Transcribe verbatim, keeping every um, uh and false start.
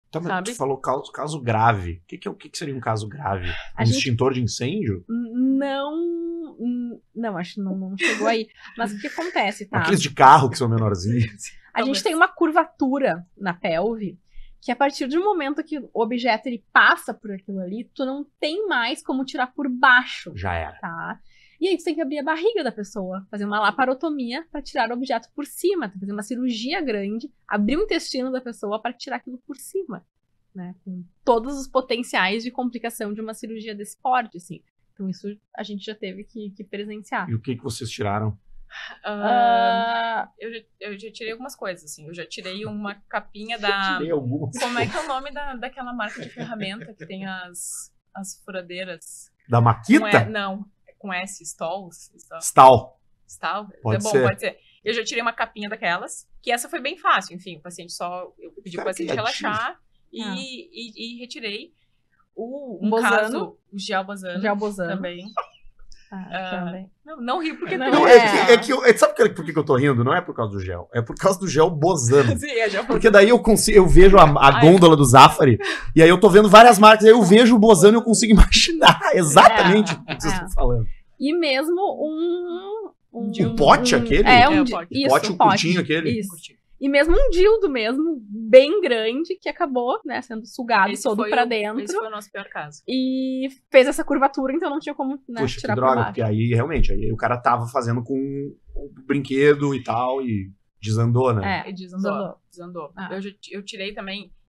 Tá, mas sabe? tu falou caso, caso grave. O que, que, é, o que, que seria um caso grave? Um A gente- extintor de incêndio? Não. hum, Não, acho que não, não chegou aí. Mas o que acontece, tá? Aqueles de carro que são menorzinhos. A gente tem uma curvatura na pelve que a partir do momento que o objeto ele passa por aquilo ali, tu não tem mais como tirar por baixo, Já era. tá? E aí tu tem que abrir a barriga da pessoa, fazer uma laparotomia para tirar o objeto por cima, fazer uma cirurgia grande, abrir o intestino da pessoa para tirar aquilo por cima, né? Com todos os potenciais de complicação de uma cirurgia desse porte, assim. Então isso a gente já teve que, que presenciar. E o que, que vocês tiraram? Ah, Ah, eu, já, eu já tirei algumas coisas, assim. Eu já tirei uma capinha da... Tirei algumas. Como é que é o nome da, daquela marca de ferramenta que tem as, as furadeiras? Da Com Maquita? E- não, é com S, Stalls? Stal- Stal. Stal? Pode é bom, ser. pode ser. Eu já tirei uma capinha daquelas, que essa foi bem fácil, enfim, o paciente só... Eu pedi pro Cara, paciente criativo. relaxar e, Ah. e, e retirei. O, Um um Bosano. caso, o gel Bosano Gelbosano. também. Ah, Ah, também. Não, não ri porque Não, Não, tem- é, É. que, é que eu, é- sabe por que- por que que eu tô rindo? Não é por causa do gel. É por causa do gel Bosano. Sim, é gel Porque daí eu consigo, eu vejo a, a gôndola do Zafari, e aí eu tô vendo várias marcas, aí eu vejo o Bosano e eu consigo imaginar exatamente É, o que vocês é. estão falando. E mesmo um... Um, Um pote aquele? É, É, um o di- pote. Isso, Pote, um o pote. curtinho aquele? Isso. E mesmo um dildo mesmo, bem grande, que acabou, né, sendo sugado Esse todo foi pra o- dentro. Esse foi o nosso pior caso. E fez essa curvatura, então não tinha como, né, Puxa, que tirar droga, pra porque baixo. aí realmente, aí o cara tava fazendo com o brinquedo e tal, e desandou, né? É, E desandou. desandou. Desandou. Ah. Eu, já- eu tirei também